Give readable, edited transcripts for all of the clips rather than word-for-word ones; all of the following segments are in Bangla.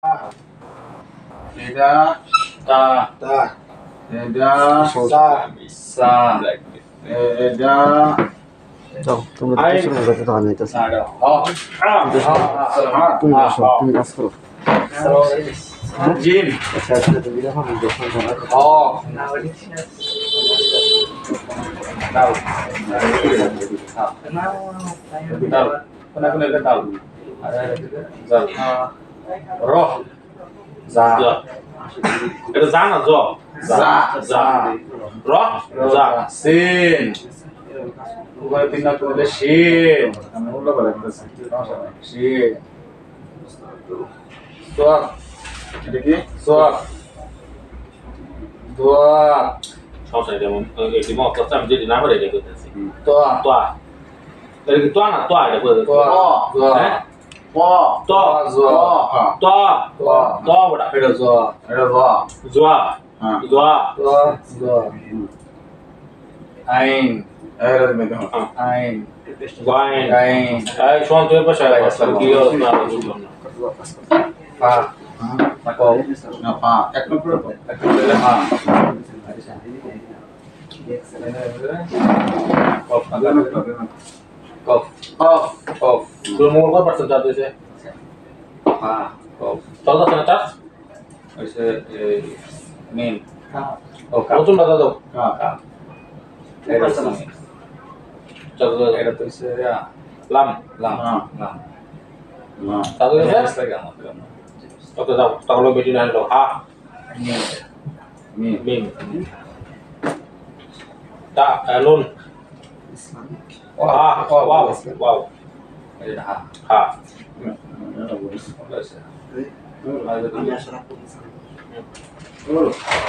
Tidak. Ta. Tidak. Sa. Tidak. যাও তোমরা তো শুরু করতে তো আমি তাছি তুমি আসো তুমি কাজ করো Jim. আচ্ছা আচ্ছা তুমি দেখো আমি দেখো Oh. Tahu. Tahu. Pernah kena tahu. Zal. Roh. Za. Itu za na zo. Za. Za. Roh. Za. Sin. Bukan pindah ke shin. Kamu udah balik ke sini. Shin. Suat. Jadi Suat. Dua. সমস্যা এটা এটি মত করতে আমি যদি না পারি এটা করতেছি তোয়া তোয়া এটা কি তোয়া না তোয়া এটা করে তোয়া তোয়া Wah. তোয়া জোয়া তোয়া তোয়া তোয়া বড়া এটা জোয়া Ada wah. জোয়া Hah. জোয়া তোয়া জোয়া আইন Ada di mana? আইন গাইন গাইন এই শোন তুই পাশে লাগা কি হলো না বুঝলাম না পা না কও Apa? Ekor berapa? একটা হ্যাঁ কফ কফ Oh. কফ তোর মোর কত পার্সেন্ট চাপ দিয়েছে হ্যাঁ কফ চল যাচ্ছে না চাপ হয়েছে মেন ও নতুন বাধা দাও Kak. এটা চল এটা তো হচ্ছে লাম লাম Ah. লাম Nah. তাহলে ওকে যাও তাহলে বেটি না হলো হা Ni. মিম তা নুন ওয়াও ওয়াও ওয়াও এটা হা হা Ada bagus. Oh.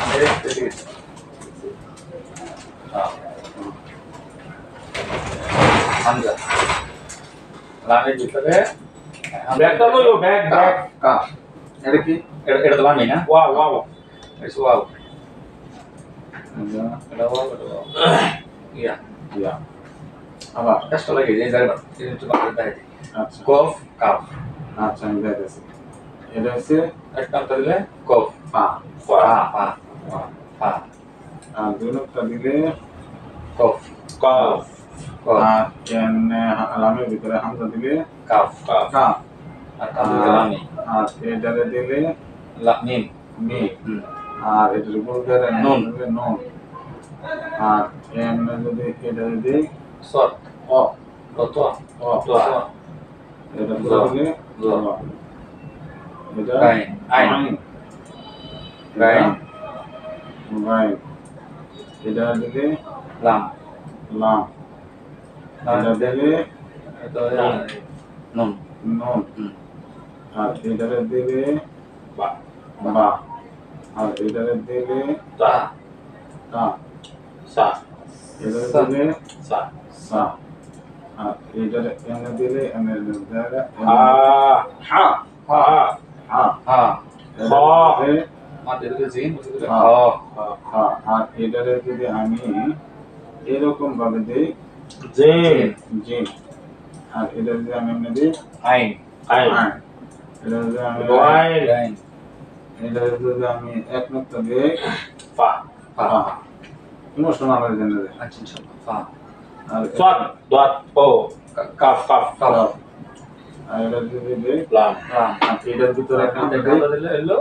Hamza. Lame ভিতরে ব্যাগটা লইও bag bag Kak. Ada ki? এটা তো লামি না ওয়াও ওয়াও এটা ওয়াও Ada. এটা ওয়াও এটা ওয়াও ইয়া Ya. Apa? কষ্ট লাগে এই জায়গাটা এটা তো বাদ দেয় Acha. কফ কাফ Acha ini ada sih. Ada sih. একটা দিলে কফ Pa. ফা ফা ফা Dulu tadi কফ কফ কফ yang alami ভিতরে হামজা দিলে কাফ কাফ কা আর কাফ দিলে লামি আর এটারে দিলে লামিম মি আর এটার উপর দিলে নুন। দিলে নুন আর এমনে যদি এটারে দিই সট অ কত অ তো এটা উপর দিলে জ। এটা গাইন আইন গাইন গাইন এটা দিলে লাম লাম এটা দিলে itu nun নুন আর এটারে দিলে ba বা আর এটারে দিলে ta তা sa এটারে দিলে sa সা আর এটারে এনে দিলে এনে দিলে ha হা ha হা ha এটারে mati itu zin itu Ha. oh হা আর এটারে যদি আমি এরকম ভাবে দেই zin জিম আর এটা যদি আমি এমনি দিই ain ain আইন এটা যদি আমি ain ain এটা যদি আমি এক নক্তা দিই fa হা কোনো শোনানোর জন্য দেই anjing sama fa আর swat dot po kaf kaf kaf আর এটা যদি দিই lam lam আর এটার ভিতরে একটা kita দিই kalau dulu lo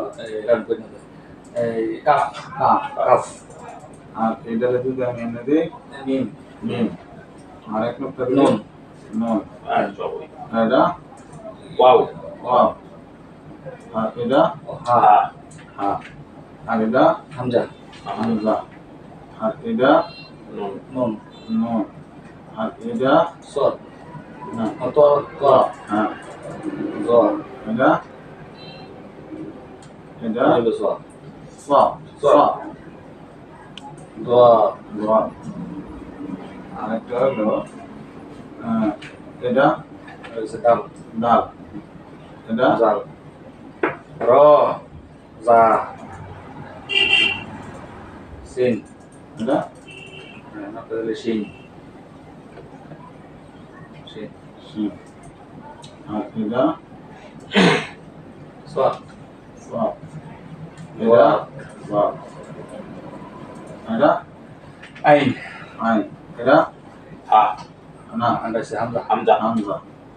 kaf হা kaf আর এটারে যদি আমি এনে দিই mim মিম আর এক নক্তা দিই nun নুন ah coba আর এটা wow ওয়াও আর এটা ha হা আর এটা hamzah হামজা আর এটা nun nun নুন আর এটা sod না atau ko হ্যাঁ zo এটা এটা itu so সা সা dua দোয়া আর একটা হলো এটা sedang ডাল এটা zal ro za sin এটা nah itu sin sin Shiva আর এটা so ওয়াক এটা ওয়াক এটা আইন আইন এটা হা না anda si hamza hamza Hamza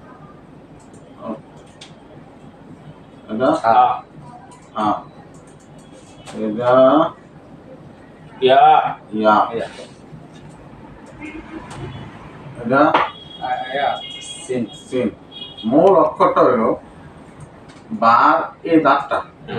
এটা ha হ্যাঁ এটা ya ইয়া ya এটা ya sin সিন মূল অক্ষরটা হলো বার এ দাঁতটা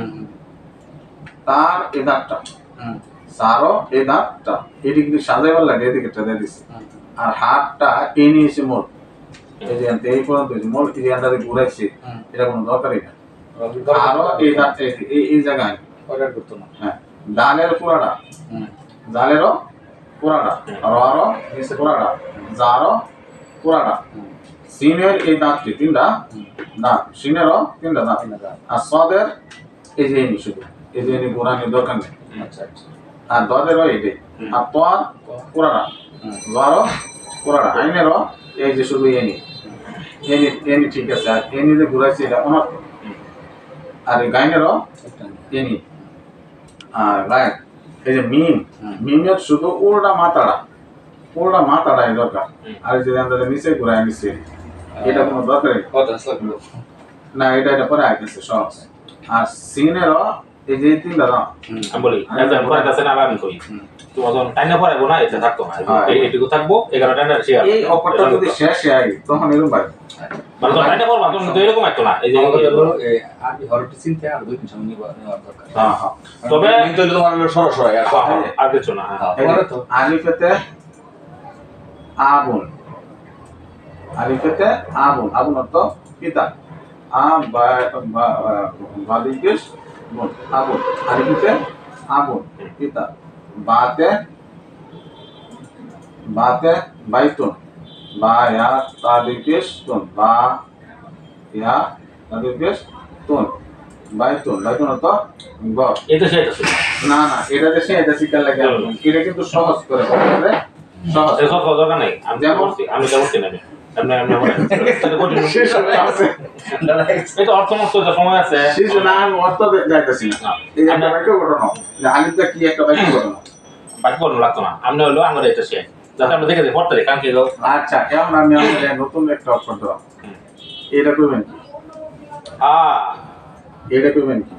তার এ দাঁতটা সারো এ দাঁতটা এটি কিন্তু সাজাইবার লাগে এদিকে দিয়ে দিচ্ছে আর হাতটা এ নিয়েছে মোল এই যে এই পর্যন্ত মোল এই জায়গাটা ঘুরাইছে এটা কোনো দরকারই না আরো এই দাঁত এই জায়গায় order করতে না হ্যাঁ ডালের পুরাটা জালেরও পুরাটা ররও নিচে পুরাটা জারও পুরাটা সিনের এই দাঁতটি তিনটা দাঁত সিনেরও তিনটা দাঁত আর সদের এই যে এনি শুধু এই যে এনি গোড়ানির দরকার নেই আচ্ছা আচ্ছা আর দদেরও এটাই আর তোয়ার পুরাটা জারও পুরাটা আইনেরও এই যে শুধু এনি এনি এনি ঠিক আছে আর এনি যে ঘুরাইছে এটা অনর্থ আর এই গাইনেরও এনি আর গায়ন এই যে মিম মিমের শুধু উল্টা মাথাটা এই দরকার আর এই যে আমরা নিচে ঘুরাই নিচে এটা কোনো দরকার কথা লাগলো না এটা পরে আইতেছে সহজ আর সিনেরও এই যে তিনটা দাম আমি বলি এটা পরে কাছে না আমি কই তোমার যখন টাইনা পরে না এটা থাকতো না এইটুকু থাকবো 11 টাইনা শেয়ার এই অপরটা যদি শেষ হয় তখন এরকম পাই মানে তো টাইনা পরে তো এরকম একটা না এই যে আরবি হরটি চিনতে আর দুই তিন সময় নেওয়ার দরকার হ্যাঁ হ্যাঁ তবে কিন্তু তোমার সরাসরি আর কিছু না হ্যাঁ আলিফেতে আগুন আলিফেতে আগুন আগুন অর্থ পিতা বাদিকেশ আগুন আলিফেতে আগুন পিতা বাতে বাইতুন বা ইয়া তাদিকেশ তুন বা ইয়া তাদিকেশ তুন বাইতুন অর্থ ঘর এটা সেটা ছিল না এটা দেশে এটা শিকার লাগে এটা কিন্তু সহজ করে বলতে সহজ এসব কথা দরকার নাই আমি যেমন আমি করছি না আমি এটা অর্থমত সময় আছে শিশু না আমি অর্থ যাইতেছি না এই একটা বাক্য ঘটনা যে আলিফটা কি একটা বাক্য ঘটনা বাকি বলতে লাগতো না আমি হলো আমার এটা শেয়ার যাতে আমরা দেখে পড়তে কারণ কি আচ্ছা এখন আমি আমাদের নতুন একটা অক্ষর দেওয়া এটা করবেন কি এটা করবেন কি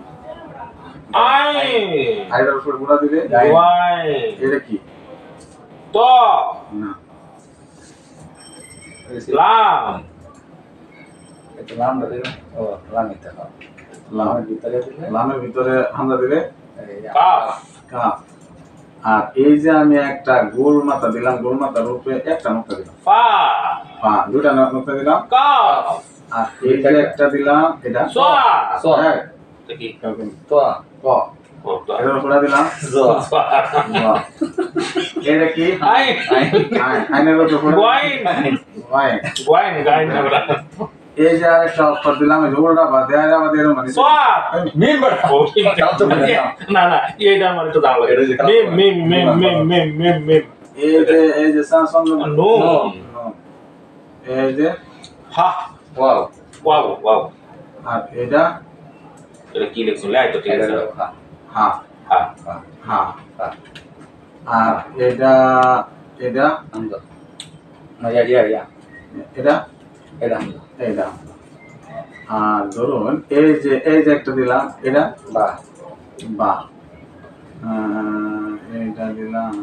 আইটার উপর গুণা দিলে এটা কি তো না লাম এটা নাম দিলে ও লামিতে না লামের ভিতরে দিলে লামের ভিতরে হামজা দিলে কাফ কাফ আর এই যে আমি একটা গোল মাথা দিলাম গোল মাথার উপরে একটা নোক্তা দিলাম ফা দুটা নোক্তা দিলাম কাফ আর এই যে একটা দিলাম এটা সোয়া হ্যাঁ কি তো ক এটার উপরে দিলাম এটা কি আইনের উপরে গাইন এই যে আরেকটা অক্ষর দিলাম এই উল্টা বা দেয়া যাবে এরকম মানে মিম না এইটা আমার একটু দাম লাগে মিম এই যে সানসং নো এই যে হা ওয়াও আর এটা কি লিখছো লাই তো ঠিক আছে হা হা হা আর এটা হামজা না ইয়া এটা এটা আর ধরুন এই যে একটা দিলাম এটা বা এটা দিলাম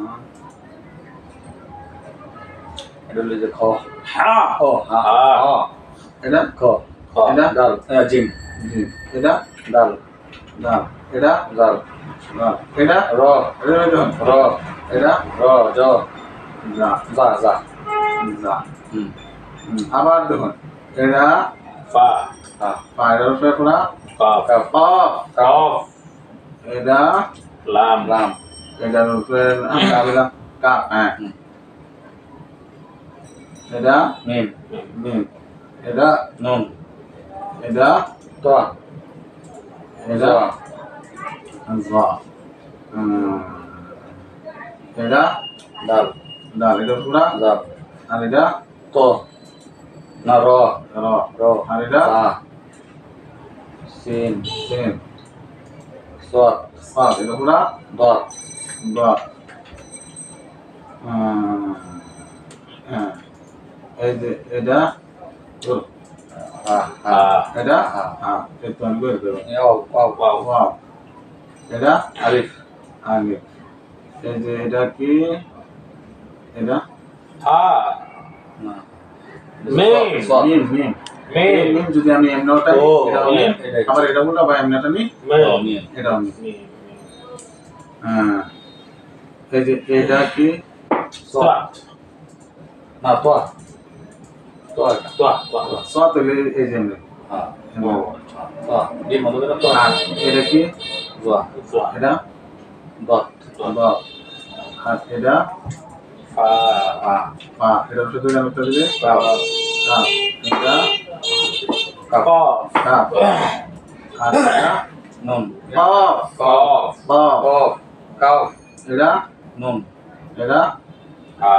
এটা হলো যে খ হা ও হা এটা খ এটা দাল জিম জি এটা দাল দাল এটা দাল দাল এটা র এটা দেখুন র এটা র জ যা যা যা যা আবার দেখুন এটা ফা পায়ের উপরে পুরা কাফ কফ কাফ এটা লাম এটার উপরে আমরা দিলাম কাপ হ্যাঁ এটা মিম মিম এটা নুন এটা তো এটা যা এটা দাল দাল এটা পুরা দাল আর এটা তো না র র র আর এটা সা সিন সিন Sot. Sot, এটা পুরা Dot. dot. হ্যাঁ, এই যে এটা ধরো, Ha. Ha. এটা Ha. এই তো আমি করে দেবো। Wow. Wow. Wow. Wow. এটা Alif. আগে, এই যে এটা কি, এটা Ha. Nah. Mim. Sot. মিম মিম এই Mim. মিম যদি আমি এমনি ওটা ও, এটা মিম। আবার এটা বলতে বা এমনি ওটা নি Oh, Mim. mim. এটা আমি Mim. হ্যাঁ, এই যে এটা কি Sot. Nah, tua. Tua. Tua. Tua. সত হলে এই যে এমনি Ha. Tua. Dia mau bener tua. আর এটা কি Tua. Tua. এটা Dot. বা আর এটা Fa. Ha. পা এটা শুধু আমি তো দিলে Kau. কাপ এটা Kof. কাপ আর এটা Nun. কফ Kof. কফ Kau. Kau. এটা Nun. এটা Ha.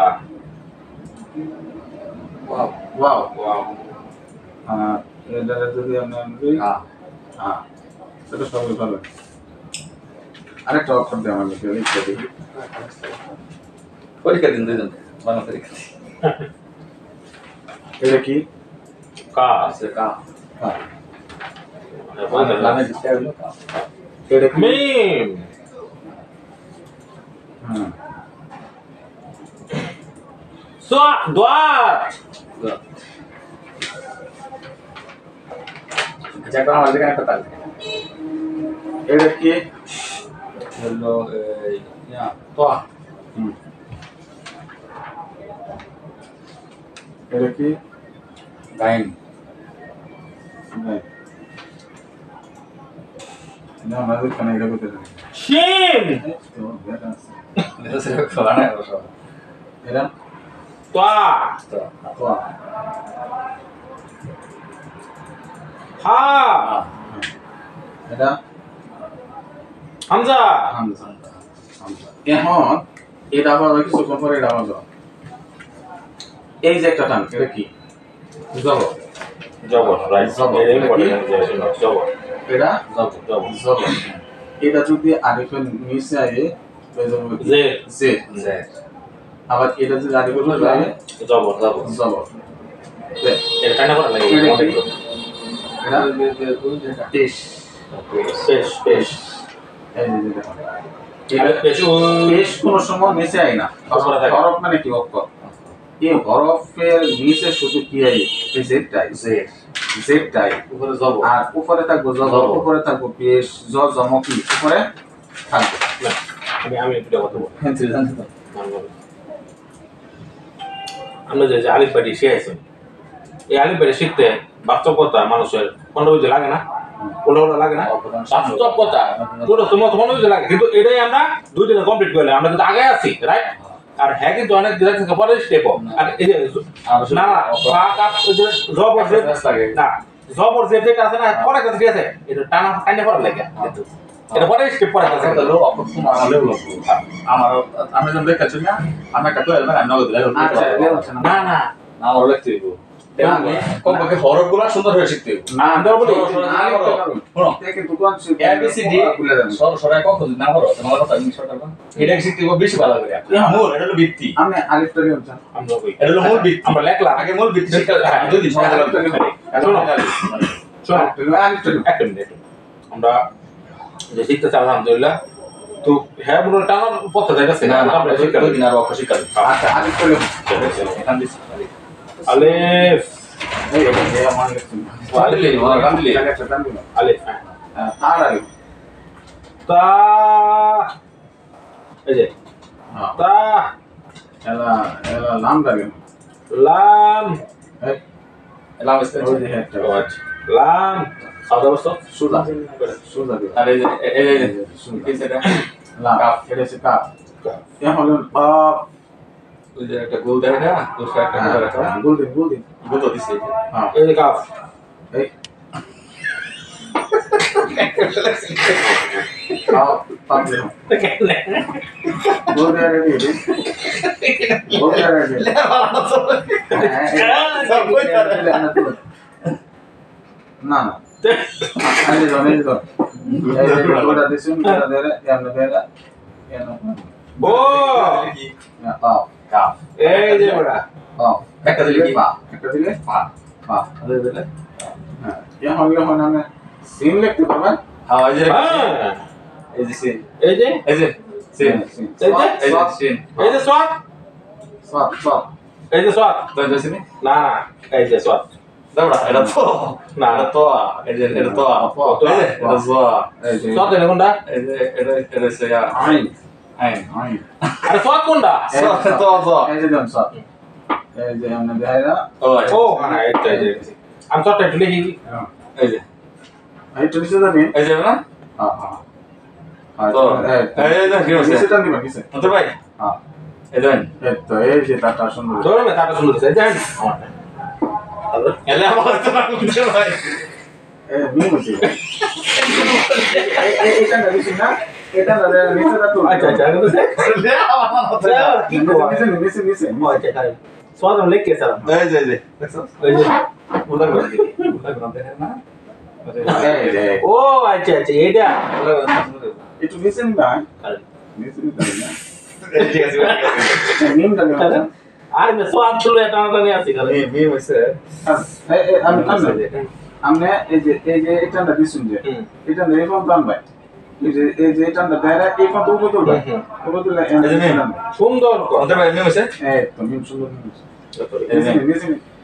Wow. Wow Wow. আর এটা যদি আমি দিই Ha. হ্যাঁ সেটা সবই ভালো আরেকটা অক্ষর দিয়ে আমার লিখে দিই Kau dikasih dulu. Mana tadi? এটা কি Ka. Kau. হ্যাঁ Lama di sini dulu kau. এটা কি Mim. হুম Sot. Dot. Dot. Cek orang lagi kan total. এটা কি Hello, ya, tua. হুম এটা কি Gain. না আমাদের কানে এটা করতে দেন Shin. তো এটা আছে Itu sih soalnya harus. এটা Tua. Tua. তো Ha. এটা Hamza. হামজা এখন এটা আবার কিছুক্ষণ পরে এটা আবার দাও। এই যে একটা টান এটা কি Jabor. Jabor. Right. Jabor. Very important. Jabor. এটা Jabor. জবর এটা যদি আরিফের নিচে আয়ে Z. J Z. আবার এটা যদি আরিফের উপরে আয়ে Jabor. Jabor. জবর তে এটা কান্না করা লাগে এটা মনে কি? করো। এটা পেশ পেশ পেশ এই যে দেখো এটা পেশ পেশ কোন সময় নিচে আয় না উপরে থাকে। হরফ মানে কি অক্ষর এই হরফের নিচে শুধু কি আয় এই জেডটাই জেডটাই উপরে যাব। আর উপরে থাকবো জবর উপরে থাকবো পেশ জ জমকি উপরে থাকবে না আমি একটু কথা বলবো Itu jangan itu. আমরা যে আলিফ বাড়ি শিখেছি এই আলিফ বাড়ি শিখতে বাস্তবতা মানুষের কোনো বুঝে লাগে না কোনো লাগে না বাস্তবতা পুরো তোমার বুঝে লাগে কিন্তু এটাই আমরা দুই দিনে কমপ্লিট করলে আমরা কিন্তু আগে আছি রাইট আর হ্যাঁ কিন্তু অনেক দিন থেকে পরে স্টেপ আর এই যে না না কাপ জব আর জেড না জব আর জেড যেটা আছে না পরে কাছে ঠিক আছে এটা টানা টাইনে পড়া লাগে কিন্তু এটা পরে স্টেপ পরে কাছে Kata lu apa pun amalan lu. Amal আমরা যখন দেখাচ্ছি না আমি একটা কইলাম না নগদ দিলাম। আচ্ছা এও আছে না না না আমার লাগতে দিব। আমি কোন পক্ষে হরফগুলো সুন্দর হয়ে শিখতে দিব। না আমরা বলি শুনো দেখে দোকান ABCD খুলে দেন সর সরাই কখন না হলো তোমার কথা আমি শর্ট করব এটা শিখতে দিব বেশি ভালো করে মূল এটা হলো ভিত্তি আমি আলিফটা নিয়ে যাচ্ছি আমরা কই এটা হলো মূল ভিত্তি আমরা লেখলাম আগে মূল ভিত্তি শিখতে হ্যাঁ দুই দিন সমাজ লাগবে শোনো শোনো আলিফটা একটা মিনিট আমরা যে শিখতেছি আলহামদুলিল্লাহ তো হ্যাঁ মনে টানার পথে যাইতেছে না না আমরা শিখতে দুই দিন আর অক্ষর শিখতে আচ্ছা আলিফটা নিয়ে এখান দিছি আলিফ এই এই আমার লিখছি আলহামদুলিল্লাহ একটা টান দিলাম আলিফ তার আলিফ তা এই যে হ্যাঁ তা এলা এলা নাম লাগে লাম এই এলাম ওই স্পেশাল যে একটা লাম সাদা বস্ত সুদা সুদা দিলাম আর এই সুদা কি সেটা লাম কাপ। এটা হচ্ছে কাপ এখন কাপ ওই যে একটা গোল দেখা না দোসরা একটা গোল রাখা গোল্ডেন গোল তো দিছে হ্যাঁ এই যে কাফ এই কাপ পাপ দিলাম গোল্ডেন রেডি গোল্ডেন রেডি না না আরে জানেন তো এই যে গোটা দিছেন গোটা দেরে এমনে দেরে এমনে ও অফ কাপ এই যে ওরা অফ একটা দিলে কি পা একটা দিলে পা পা আরে দিলে হ্যাঁ এখন আমরা সিন লিখতে পারবেন হ্যাঁ এই যে হ্যাঁ এই যে সিন এই যে এই যে সিন সিন এই যে এই যে সিন এই যে সোয়াত সব সব এই যে সোয়াত তো এই যে সিন না না এই যে সোয়াত দাঁড়া এটা তো না এটা তো এই যে এটা তো এই যে এটা তো এই যে সোয়াত এর কোনটা এই যে এটা সে আইন আইন আইন আরে সোয়াত কোনটা তো এই যে দেন সব এই যে এমনে দেখাইরা ও ও হ্যাঁ এইটা এই যে আমি সোয়াতটা একটু লিখি এই যে এই তো নিচে যাবেন এই যে না হ্যাঁ হ্যাঁ তো এই যে কি হচ্ছে নিচে টান দিবেন নিচে তো ভাই হ্যাঁ এই দেন এই তো এই যে তারটা সুন্দর ধরে মে তাটা সুন্দর আছে জান আমার এলে আমার তো না বুঝতে ভাই এই মিম হচ্ছে এটা না দিছেন না এটা না নিচে তা তো আচ্ছা আচ্ছা আমি তো এলে আমার মত কি কো নিচে আচ্ছা তাই সোয়াত আমি লিখ কে সালাম এই যে দেখছো এই যে উল্টা করে দিবি উল্টা করে দেখেন না এই যে ও আচ্ছা আচ্ছা এইটা উল্টা করে একটু নিচে নিবা নিচে নিতে না ঠিক আছে মিমটা নিবা আর মে সোয়াত চলে এটা নিয়ে আসি করে মি হইছে আমি আমনে এই যে এটা না দিছুন যে এটা নেই কোন দাম ভাই এই যে এটা না দায়রা এই কোন তো উপর ভাই উপর তুলে সুন্দর কর ওদের ভাই মি হইছে এই তো মিম সুন্দর নিচে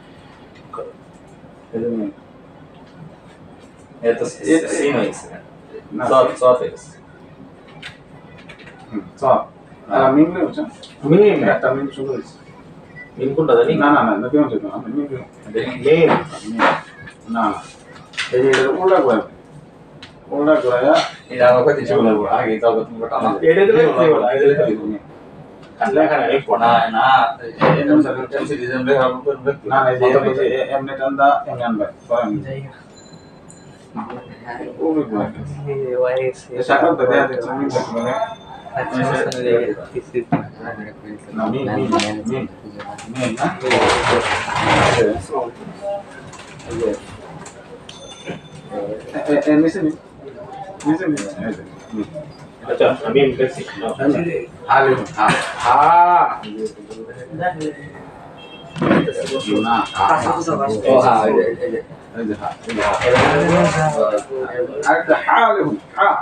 এত সিন হইছে না সব হইছে সব আর মিম নে বুঝছেন মিম একটা মিম সুন্দর হইছে মিম কোনটা জানি না না না কেমন ছিল আমি মিম মিম না এই যে উল্টা করে এটা আমার কত ছিল বলবো আগে তো তুমি কথা না এটা দিলে লেখা নাই না না এমন সব টেনশন দিছেন রে আমি কোন ব্যক্তি না এই যে এমনে টান্দা এমনে আনবা করেন ও ভাই শাকাল তো দেয়া দিচ্ছে মিম মানে না মিম না নিচে আচ্ছা আমি দেখছি আলু হ্যাঁ না ও হ্যাঁ এই যে আরেকটা আলু হ্যাঁ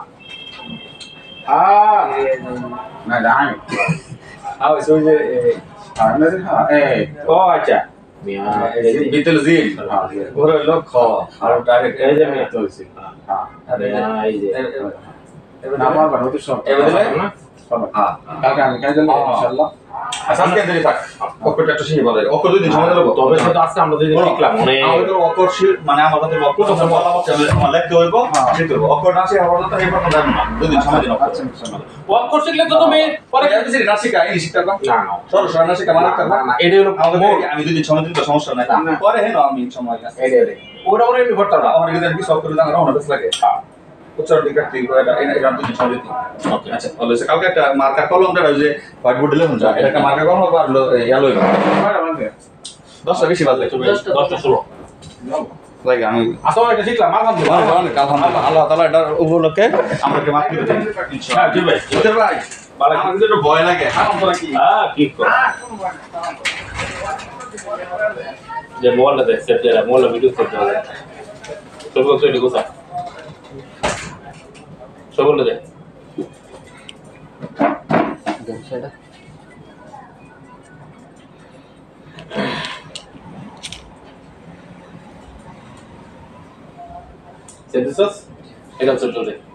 না ডাই আও সো যে এই ও আচ্ছা মিয়া বিতল জিল ওরে লক্ষ আর ডাইরেক্ট এই যে মিয়া তো হইছে হ্যাঁ আরে এই যে নামার বানাতে সব এবারে হ্যাঁ কালকে আমি কাজে ইনশাআল্লাহ আজকে দিন থাক অক্ষরটা একটু শিখে বলে অক্ষর দুই দিন সময় দেব তবে সেটা আজকে আমরা দুই দিন শিখলাম মানে আমাদের অক্ষর মানে আমাদের অক্ষর যখন বলা হচ্ছে আমরা লিখতে হইব শিখতে হইব অক্ষর না শিখে আমরা তো এই পর্যন্ত জানি না দুই দিন সময় দিন আচ্ছা ইনশাআল্লাহ অক্ষর শিখলে তো তুমি পরে পরে কিছু না শিখা এই শিখতে পারবা না না সরল না শিখা মানে করবা না এটা হলো আমাদের আমি দুই দিন সময় দিতে সমস্যা নাই পরে হেন আমি সময় আছে ওরা ওরা এমনি ভরতে পারবা আমার এখানে কি সব করে দাঁড়ানো অনেক বেশ লাগে উচ্চারণ ঠিক রাখতে এটা দুই দিন সময় দিতে ওকে আচ্ছা তাহলে কালকে একটা মার্কা কলমটা ওই যে হোয়াইট বোর্ডে লিখুন যা এটা একটা মার্কা কলম হবে আর ইয়ালো হবে 10টা বেশি বাজে 10টা 16 লাগে আমি আসলে এটা শিখলাম মাঝখান দিয়ে অনেক আলহামদুলিল্লাহ আল্লাহ তাআলা এটার উপলক্ষে আমাকে মাফ করে দেন হ্যাঁ জি ভাই বুঝতে ভাই ভালো আমার কিন্তু একটু ভয় লাগে হারাম তোরা কি কি কর যে মোবাইলটা দেখ সেট করে মোবাইল ভিডিও সেট করে সব কিছু এদিকে গোসা সব বলে দে সেট দিছস এটা সেট করে